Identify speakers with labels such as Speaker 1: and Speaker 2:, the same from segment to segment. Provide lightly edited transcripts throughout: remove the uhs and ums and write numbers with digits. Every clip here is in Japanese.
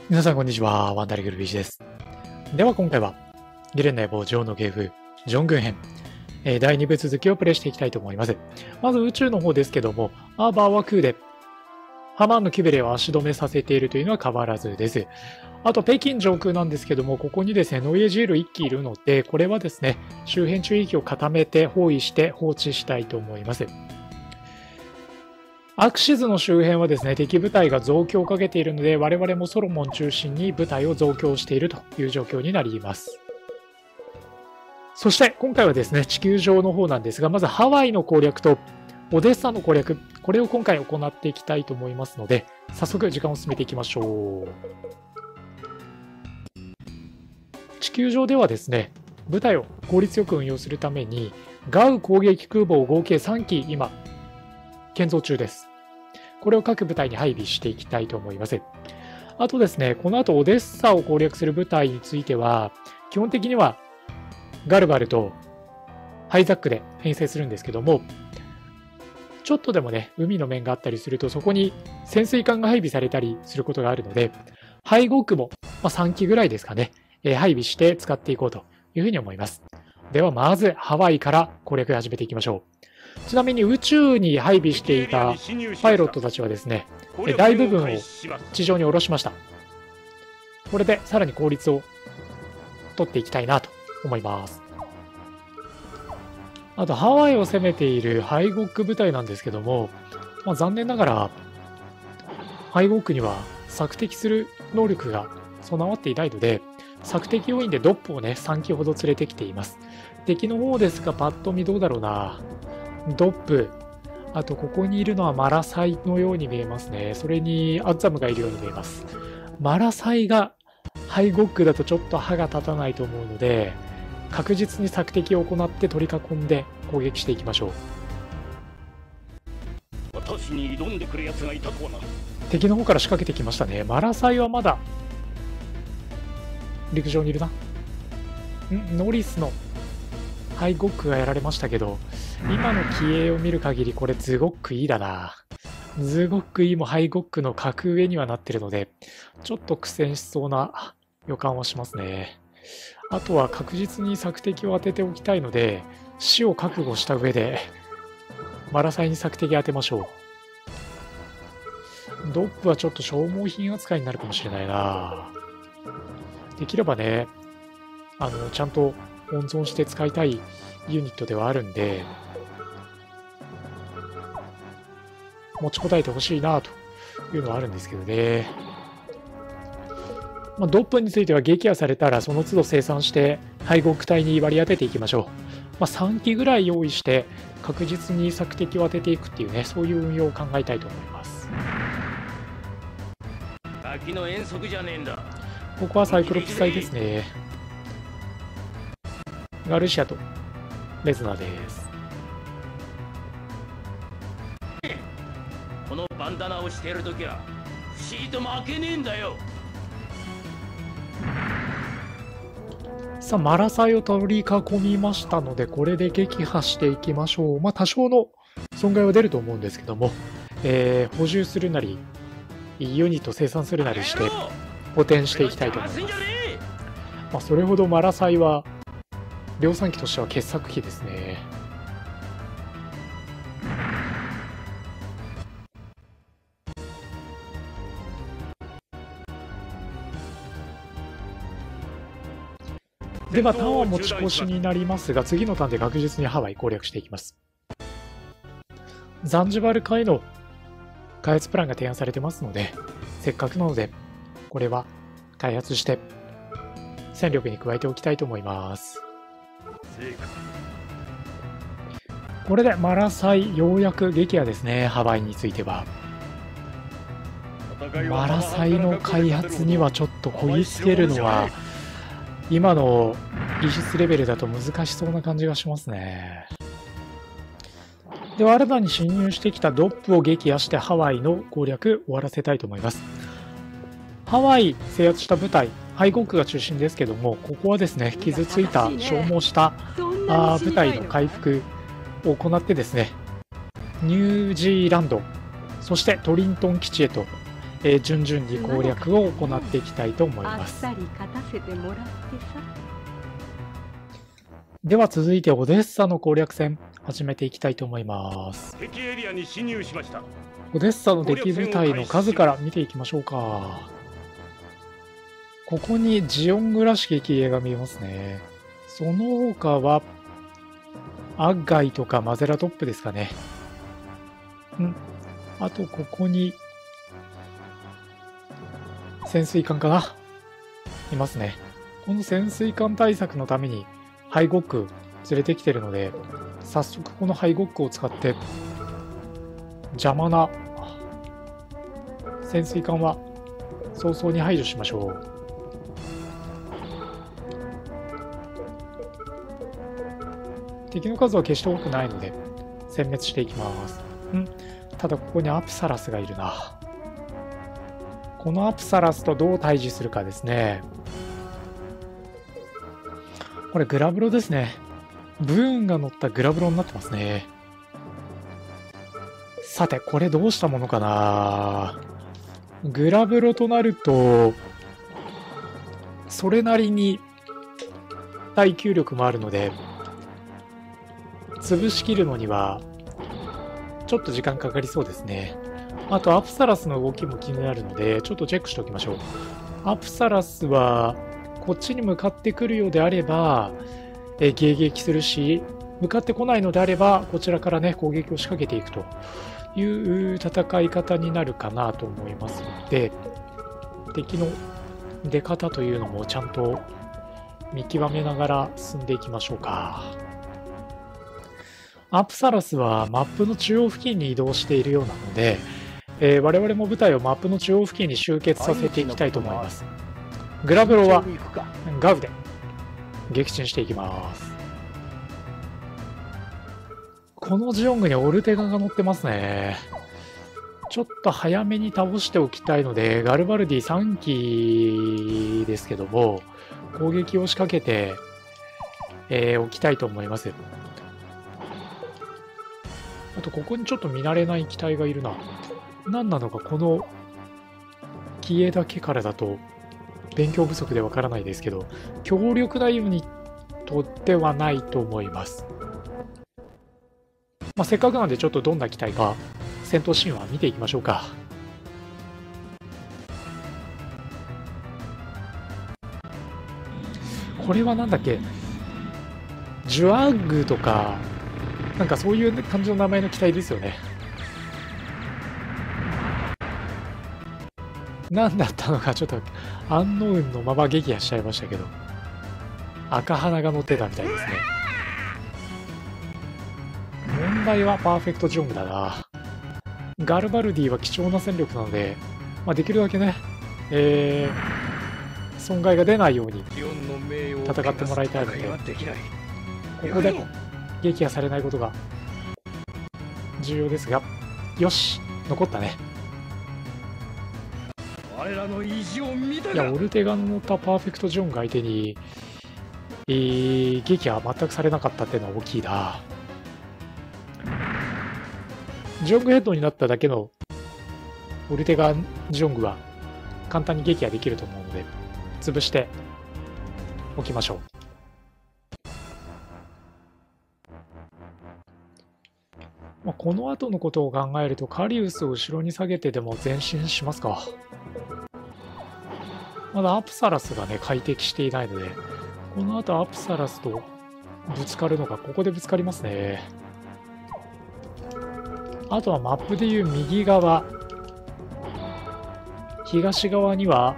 Speaker 1: 皆さんこんにちは、ワンダリグルビーチです。では今回は、ゲレン内坊ジョーの芸風、ジョン軍編、第2部続きをプレイしていきたいと思います。まず宇宙の方ですけども、アーバーは空で、ハマーンのキュベレを足止めさせているというのは変わらずです。あと北京上空なんですけども、ここにですね、ノイエジール1機いるので、これはですね、周辺注意域を固めて包囲して放置したいと思います。アクシズの周辺はですね、敵部隊が増強をかけているので、我々もソロモン中心に部隊を増強しているという状況になります。そして今回はですね、地球上の方なんですが、まずハワイの攻略とオデッサの攻略、これを今回行っていきたいと思いますので、早速時間を進めていきましょう。地球上ではですね、部隊を効率よく運用するために、ガウ攻撃空母を合計3機今、建造中です。これを各部隊に配備していきたいと思います。あとですね、この後オデッサを攻略する部隊については、基本的にはガルバルとハイザックで編成するんですけども、ちょっとでもね、海の面があったりすると、そこに潜水艦が配備されたりすることがあるので、配合区も3機ぐらいですかね、配備して使っていこうというふうに思います。ではまずハワイから攻略を始めていきましょう。ちなみに宇宙に配備していたパイロットたちはですね、大部分を地上に下ろしました。これでさらに効率を取っていきたいなと思います。あとハワイを攻めているハイゴック部隊なんですけども、残念ながらハイゴックには索敵する能力が備わっていないので、索敵要員でドップをね3機ほど連れてきています。敵の方ですがパッと見どうだろうな。ドップ、あとここにいるのはマラサイのように見えますね。それにアッザムがいるように見えます。マラサイがハイゴックだとちょっと歯が立たないと思うので、確実に索敵を行って取り囲んで攻撃していきましょう。
Speaker 2: 私に挑んでくるやつがいたとはな。
Speaker 1: 敵の方から仕掛けてきましたね。マラサイはまだ陸上にいるな。ノリスのハイゴックがやられましたけど、今の機影を見る限りこれズゴックいいだな。ズゴックいいもハイゴックの格上にはなってるので、ちょっと苦戦しそうな予感はしますね。あとは確実に索敵を当てておきたいので、死を覚悟した上でマラサイに索敵当てましょう。ドップはちょっと消耗品扱いになるかもしれないな。できればね、ちゃんと温存して使いたいユニットではあるんで、持ちこたえてほしいなというのはあるんですけどね。ドップについては撃破されたらその都度生産してハイゴック隊に割り当てていきましょう。3機ぐらい用意して確実に索敵を当てていくっていうね、そういう運用を考えたいと思います。
Speaker 2: 滝の遠足じゃねえんだ。
Speaker 1: ここはサイクロプス隊ですね。ガルシアとレズナーです。
Speaker 2: このバンダナをしているときは不思議と負けねえんだよ。
Speaker 1: さあマラサイを取り囲みましたので、これで撃破していきましょう。多少の損害は出ると思うんですけども、補充するなりユニット生産するなりして補填していきたいと思います。それほどマラサイは量産機としては傑作機ですね。ではターンは持ち越しになりますが、次のターンで確実にハワイ攻略していきます。ザンジバル海の開発プランが提案されてますので、せっかくなのでこれは開発して戦力に加えておきたいと思います。これでマラサイようやく撃破ですね。ハワイについてはマラサイの開発にはちょっとこぎつけるのは今の技術レベルだと難しそうな感じがしますね。では新たに侵入してきたドップを撃破してハワイの攻略終わらせたいと思います。ハワイ制圧した部隊、ハイゴックが中心ですけども、ここはですね、傷ついた消耗した部隊の回復を行ってですね、ニュージーランド、そしてトリントン基地へと順々に攻略を行っていきたいと思います。
Speaker 3: あっさり勝たせてもらってさ。
Speaker 1: では続いてオデッサの攻略戦始めていきたいと思います。
Speaker 4: 敵エリアに侵入しました。
Speaker 1: オデッサの敵部隊の数から見ていきましょうか。ここにジオングらしき駅兵が見えますね。その他はアッガイとかマゼラトップですかね。あとここに潜水艦かないますね。この潜水艦対策のためにハイゴック連れてきてるので、早速このハイゴックを使って邪魔な潜水艦は早々に排除しましょう。敵の数は決して多くないので殲滅していきます。ただここにアプサラスがいるな。このアプサラスとどう対峙するかですね。これグラブロですね。ブーンが乗ったグラブロになってますね。さてこれどうしたものかな。グラブロとなるとそれなりに耐久力もあるので潰しきるのにはちょっと時間かかりそうですね。あとアプサラスの動きも気になるのでちょっとチェックしておきましょう。アプサラスはこっちに向かってくるようであれば迎撃するし、向かってこないのであればこちらからね攻撃を仕掛けていくという戦い方になるかなと思いますので、敵の出方というのもちゃんと見極めながら進んでいきましょうか。アプサラスはマップの中央付近に移動しているようなので、我々も部隊をマップの中央付近に集結させていきたいと思います。グラブロはガウで撃沈していきます。このジオングにオルテガが乗ってますね。ちょっと早めに倒しておきたいのでガルバルディ3機ですけども攻撃を仕掛けて、おきたいと思います。あとここにちょっと見慣れない機体がいるな。何なのかこの機影だけからだと勉強不足でわからないですけど強力なユニットではないと思います。せっかくなんでちょっとどんな機体か戦闘シーンは見ていきましょうか。これはなんだっけ、ジュアッグとかなんかそういう感じの名前の機体ですよね。何だったのかちょっとアンノウンのまま撃破しちゃいましたけど、赤花が乗ってたみたいですね。問題はパーフェクトジョングだな。ガルバルディは貴重な戦力なので、できるだけね、損害が出ないように戦ってもらいたいので、ここで撃破されないことが重要ですが、よし残ったね。いやオルテガの乗ったパーフェクトジョンが相手に、撃破全くされなかったっていうのは大きいな。ジョングヘッドになっただけのオルテガジョングは簡単に撃破できると思うので潰しておきましょう。この後のことを考えるとカリウスを後ろに下げてでも前進しますか。まだアプサラスがね快適していないので、この後アプサラスとぶつかるのがここでぶつかりますね。あとはマップでいう右側、東側には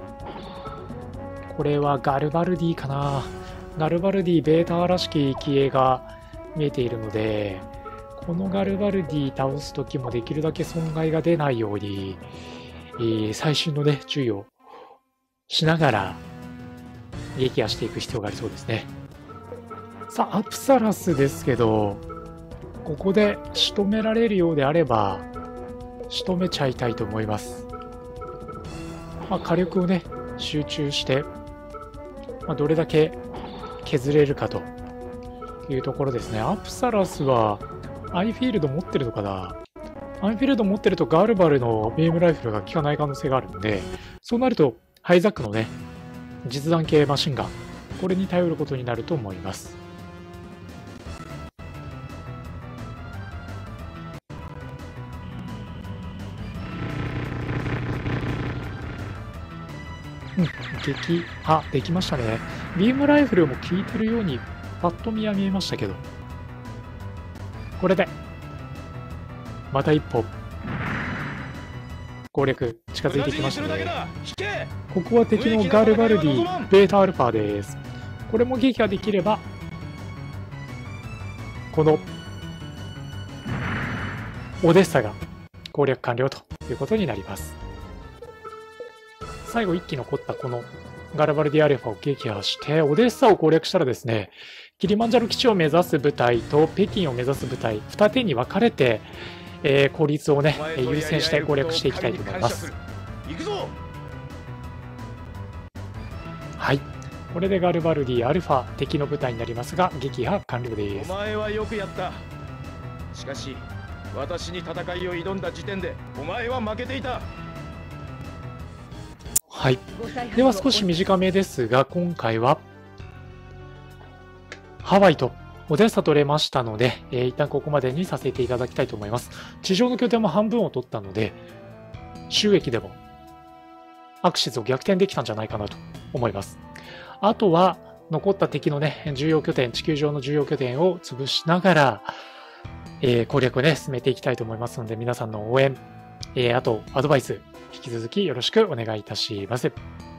Speaker 1: これはガルバルディかな。ガルバルディベータらしき機影が見えているので、このガルバルディ倒す時もできるだけ損害が出ないように、細心のね注意をしながら撃破していく必要がありそうですね。さあアプサラスですけど、ここで仕留められるようであれば仕留めちゃいたいと思います。火力をね集中して、どれだけ削れるかというところですね。アプサラスはアイフィールド持ってるのかな。 アンフィールド持ってるとガールバルのビームライフルが効かない可能性があるので、そうなるとハイザックのね、実弾系マシンガン、これに頼ることになると思います。撃破できましたね。ビームライフルも効いてるようにパッと見は見えましたけど、これでまた一歩攻略近づいてきましたね。ここは敵のガルバルディベータアルファです。これも撃破できればこのオデッサが攻略完了ということになります。最後1機残ったこのガルバルディアルファを撃破してオデッサを攻略したらですね、キリマンジャロ基地を目指す部隊と北京を目指す部隊二手に分かれて、効率をね優先して攻略していきたいと思います。はい、これでガルバルディアルファ敵の部隊になりますが撃破完了です。
Speaker 3: お前はよくやった。しかし私に戦いを挑んだ時点でお前は負けていた。
Speaker 1: はい、では少し短めですが、今回はハワイとオデッサ取れましたので、一旦ここまでにさせていただきたいと思います。地上の拠点も半分を取ったので、収益でもアクシズを逆転できたんじゃないかなと思います。あとは残った敵のね、重要拠点、地球上の重要拠点を潰しながら、攻略をね、進めていきたいと思いますので、皆さんの応援、あとアドバイス、引き続きよろしくお願いいたします。